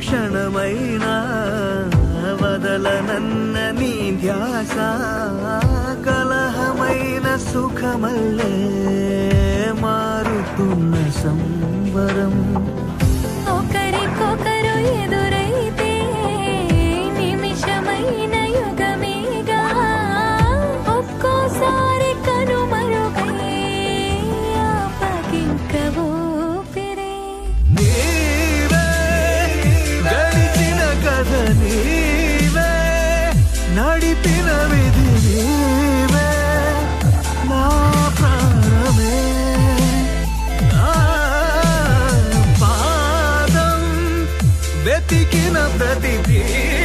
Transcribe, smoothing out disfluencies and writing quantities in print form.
క్షణమైనా వదలనన్న నీ ధ్యాస కలహమైన సుఖమల్లే మారుతున్న సంబరం ఒకరికొకరు ఎదురైతే నిమిషమైన యుగమేగా ఒక్కోసారి కనుమరుగై ఆపకింక ఊపిరే నీవే గడిచిన కథ నీవే నడిపిన విధి నీవే నా ప్రాణమే నా పాదం వెతికిన ప్రతి